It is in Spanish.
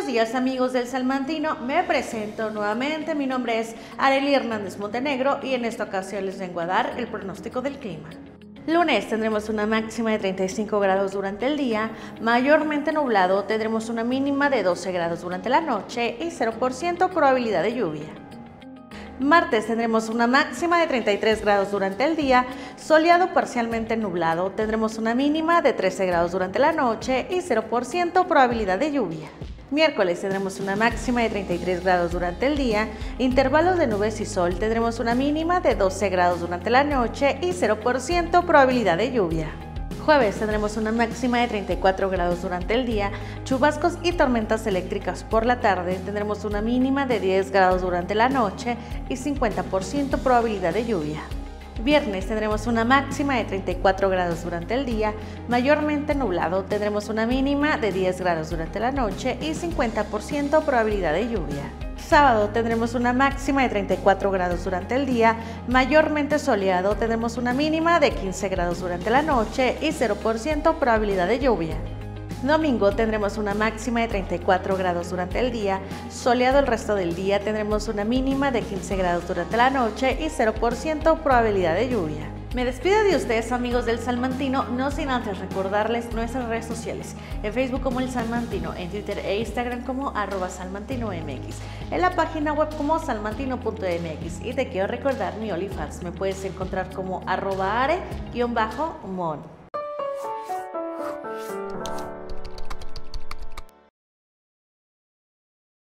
días amigos del Salmantino, me presento nuevamente, mi nombre es Arely Hernández Montenegro y en esta ocasión les vengo a dar el pronóstico del clima. Lunes tendremos una máxima de 35 grados durante el día, mayormente nublado, tendremos una mínima de 12 grados durante la noche y 0% probabilidad de lluvia. Martes tendremos una máxima de 33 grados durante el día, soleado parcialmente nublado, tendremos una mínima de 13 grados durante la noche y 0% probabilidad de lluvia. Miércoles tendremos una máxima de 33 grados durante el día, intervalos de nubes y sol, tendremos una mínima de 12 grados durante la noche y 0% probabilidad de lluvia. Jueves tendremos una máxima de 34 grados durante el día, chubascos y tormentas eléctricas por la tarde, tendremos una mínima de 10 grados durante la noche y 50% probabilidad de lluvia. Viernes tendremos una máxima de 34 grados durante el día, mayormente nublado, tendremos una mínima de 10 grados durante la noche y 50% probabilidad de lluvia. Sábado tendremos una máxima de 34 grados durante el día, mayormente soleado, tendremos una mínima de 15 grados durante la noche y 0% probabilidad de lluvia. Domingo tendremos una máxima de 34 grados durante el día, soleado el resto del día, tendremos una mínima de 15 grados durante la noche y 0% probabilidad de lluvia. Me despido de ustedes amigos del Salmantino, no sin antes recordarles nuestras redes sociales, en Facebook como El Salmantino, en Twitter e Instagram como @salmantinomx, en la página web como salmantino.mx y te quiero recordar mi OnlyFans, me puedes encontrar como @are_mon.